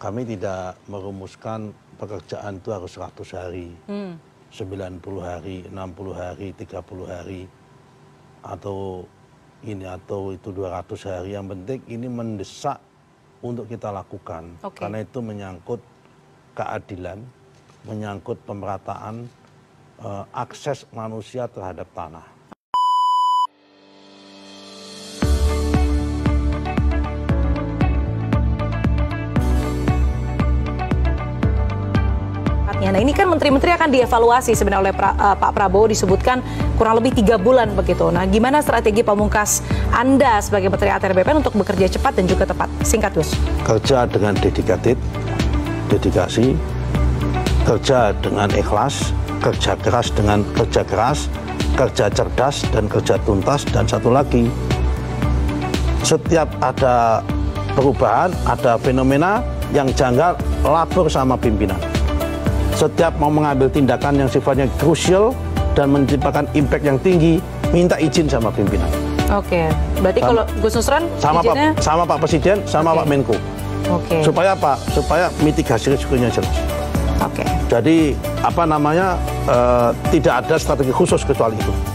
kami tidak merumuskan pekerjaan itu harus 100 hari, 90 hari, 60 hari, 30 hari, atau itu 200 hari. Yang penting ini mendesak untuk kita lakukan. Karena itu menyangkut keadilan, menyangkut pemerataan akses manusia terhadap tanah. Nah, ini kan menteri-menteri akan dievaluasi sebenarnya oleh Pak Prabowo, disebutkan kurang lebih 3 bulan begitu. Nah, gimana strategi pamungkas Anda sebagai Menteri ATR BPN untuk bekerja cepat dan juga tepat? Singkat, Gus. Kerja dengan dedikasi, kerja dengan ikhlas, kerja keras dengan kerja keras, kerja cerdas dan kerja tuntas, dan satu lagi, setiap ada perubahan, ada fenomena yang janggal, lapor sama pimpinan. Setiap mau mengambil tindakan yang sifatnya krusial dan menciptakan impact yang tinggi, minta izin sama pimpinan. Oke, berarti kalau Gus Nusron sama Pak Presiden, sama Pak Menko. Supaya apa? Supaya mitigasi risikonya jelas. Jadi tidak ada strategi khusus kecuali itu.